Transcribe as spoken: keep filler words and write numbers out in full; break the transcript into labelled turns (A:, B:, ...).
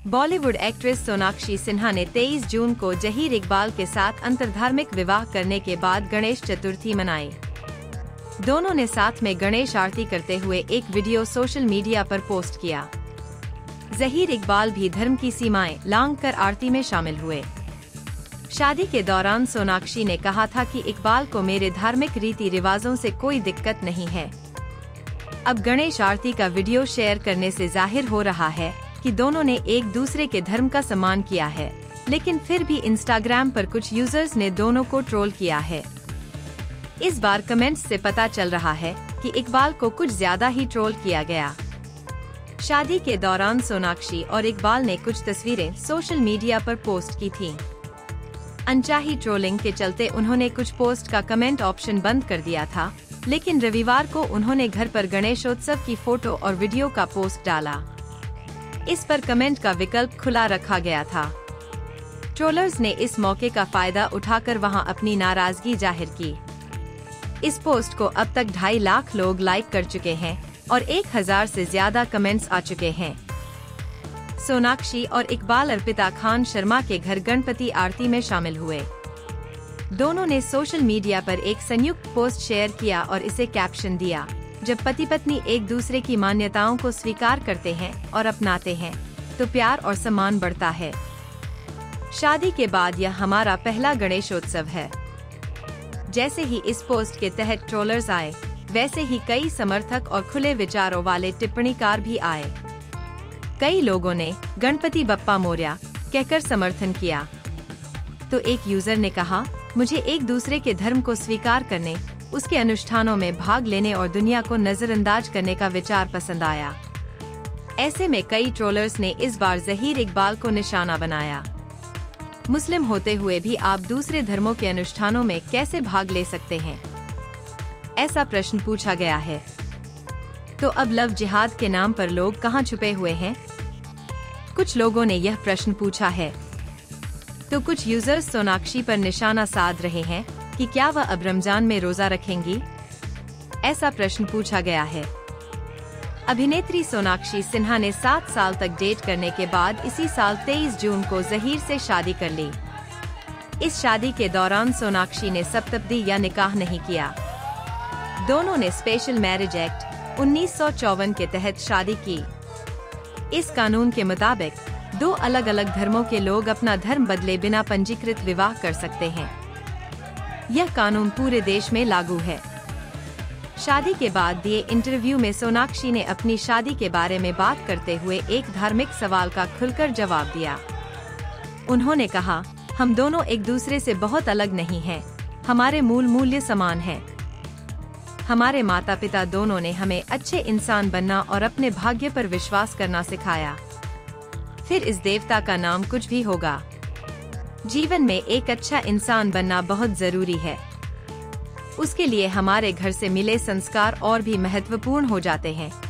A: Bollywood actress Sonakshi Sinha ने तेईस जून को जहीर इकबाल के साथ अंतर्धार्मिक विवाह करने के बाद गणेश चतुर्थी मनाई। दोनों ने साथ में गणेश आरती करते हुए एक वीडियो सोशल मीडिया पर पोस्ट किया। जहीर इकबाल भी धर्म की सीमाएं लांघ कर आरती में शामिल हुए। शादी के दौरान सोनाक्षी ने कहा था कि इकबाल को मेरे धार्मिक रीति रिवाजों से कोई दिक्कत नहीं है। अब गणेश आरती का वीडियो शेयर करने से जाहिर हो रहा है कि दोनों ने एक दूसरे के धर्म का सम्मान किया है, लेकिन फिर भी इंस्टाग्राम पर कुछ यूजर्स ने दोनों को ट्रोल किया है। इस बार कमेंट्स से पता चल रहा है कि इकबाल को कुछ ज्यादा ही ट्रोल किया गया। शादी के दौरान सोनाक्षी और इकबाल ने कुछ तस्वीरें सोशल मीडिया पर पोस्ट की थीं। अनचाही ट्रोलिंग के चलते उन्होंने कुछ पोस्ट का कमेंट ऑप्शन बंद कर दिया था, लेकिन रविवार को उन्होंने घर पर गणेशोत्सव की फोटो और वीडियो का पोस्ट डाला। इस पर कमेंट का विकल्प खुला रखा गया था। ट्रोलर्स ने इस मौके का फायदा उठाकर वहां अपनी नाराजगी जाहिर की। इस पोस्ट को अब तक ढाई लाख लोग लाइक कर चुके हैं और एक हजार से ज्यादा कमेंट्स आ चुके हैं। सोनाक्षी और इकबाल अर्पिता खान शर्मा के घर गणपति आरती में शामिल हुए। दोनों ने सोशल मीडिया पर एक संयुक्त पोस्ट शेयर किया और इसे कैप्शन दिया, जब पति पत्नी एक दूसरे की मान्यताओं को स्वीकार करते हैं और अपनाते हैं तो प्यार और सम्मान बढ़ता है। शादी के बाद यह हमारा पहला गणेशोत्सव है। जैसे ही इस पोस्ट के तहत ट्रोलर्स आए, वैसे ही कई समर्थक और खुले विचारों वाले टिप्पणीकार भी आए। कई लोगों ने गणपति बप्पा मोरया कहकर समर्थन किया, तो एक यूजर ने कहा, मुझे एक दूसरे के धर्म को स्वीकार करने, उसके अनुष्ठानों में भाग लेने और दुनिया को नजरअंदाज करने का विचार पसंद आया। ऐसे में कई ट्रोलर्स ने इस बार जहीर इकबाल को निशाना बनाया। मुस्लिम होते हुए भी आप दूसरे धर्मों के अनुष्ठानों में कैसे भाग ले सकते हैं? ऐसा प्रश्न पूछा गया है। तो अब लव जिहाद के नाम पर लोग कहां छुपे हुए हैं? कुछ लोगों ने यह प्रश्न पूछा है। तो कुछ यूजर्स सोनाक्षी पर निशाना साध रहे हैं कि क्या वह अब रमजान में रोजा रखेंगी? ऐसा प्रश्न पूछा गया है। अभिनेत्री सोनाक्षी सिन्हा ने सात साल तक डेट करने के बाद इसी साल तेईस जून को जहीर से शादी कर ली। इस शादी के दौरान सोनाक्षी ने सप्तपदी या निकाह नहीं किया। दोनों ने स्पेशल मैरिज एक्ट उन्नीस सौ चौवन के तहत शादी की। इस कानून के मुताबिक दो अलग अलग धर्मों के लोग अपना धर्म बदले बिना पंजीकृत विवाह कर सकते हैं। यह कानून पूरे देश में लागू है। शादी के बाद दिए इंटरव्यू में सोनाक्षी ने अपनी शादी के बारे में बात करते हुए एक धार्मिक सवाल का खुलकर जवाब दिया। उन्होंने कहा, हम दोनों एक दूसरे से बहुत अलग नहीं हैं। हमारे मूल मूल्य समान हैं। हमारे माता पिता दोनों ने हमें अच्छे इंसान बनना और अपने भाग्य पर विश्वास करना सिखाया। फिर इस देवता का नाम कुछ भी होगा। जीवन में एक अच्छा इंसान बनना बहुत जरूरी है। उसके लिए हमारे घर से मिले संस्कार और भी महत्वपूर्ण हो जाते हैं।